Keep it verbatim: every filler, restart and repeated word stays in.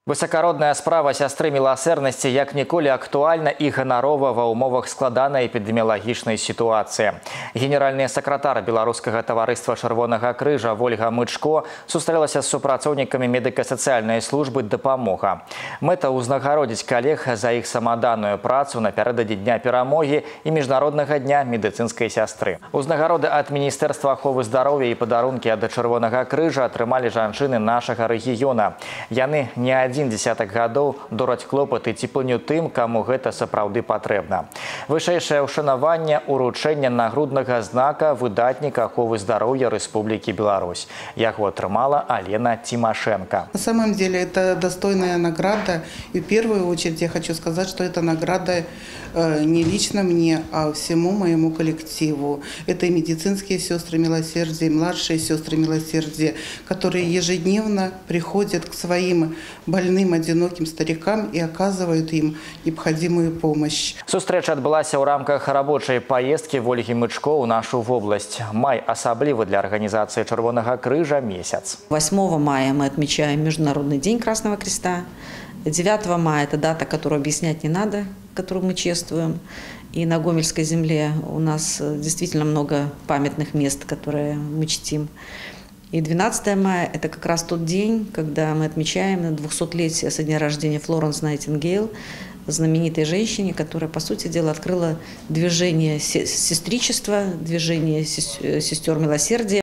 Высокородная справа сястры милосердности як ніколі актуальна і ганарова ва ўмовах складанай эпідэміялагічнай сітуацыі. Генеральны сакратар Беларускага таварыства Чырвонага крыжа Вольга Мычко сустрэлася з супрацоўнікамі медыка-сацыяльнай службы «Дапамога». Мэта ўзнагародзіць калег за іх самаданную працу напярэдадні Дня перамогі і Міжнароднага дня медыцынскай сястры. Узнагароды ад Міністэрства аховы здароўя і падарункі ад Чырвонага крыжа атрымалі жанчыны нашага рэгіёна. Яны не адзін Один десяток гадоў дораць клопаты цеплыню тым, каму гэта сапраўды патрэбна. Вышэйшае ўшанаванне уручэння нагруднага знака выдатніка аховы здароўя Рэспублікі Беларусь. Яго атрымала Алена Тимошенко. На самом деле это достойная награда. И в первую очередь я хочу сказать, что это награда э, не лично мне, а всему моему коллективу. Это и медицинские сестры милосердия, и младшие сестры милосердия, которые ежедневно приходят к своим больным больным, одиноким старикам и оказывают им необходимую помощь. Сустрэча адбылася ў рамках рабочай паездкі Вольгі Мычко ў нашу вобласць. Май асаблівы для организации Чырвонага крыжа месяц. восьмого мая мы отмечаем Международный день Красного Креста. девятого мая это дата, которую объяснять не надо, которую мы чествуем. И на Гомельской земле у нас действительно много памятных мест, которые мы чтим. И двенадцатого мая – это как раз тот день, когда мы отмечаем двухсотлетие со дня рождения Флоренс Найтингейл, знаменитой женщине, которая, по сути дела, открыла движение сестричества, движение сестер милосердия.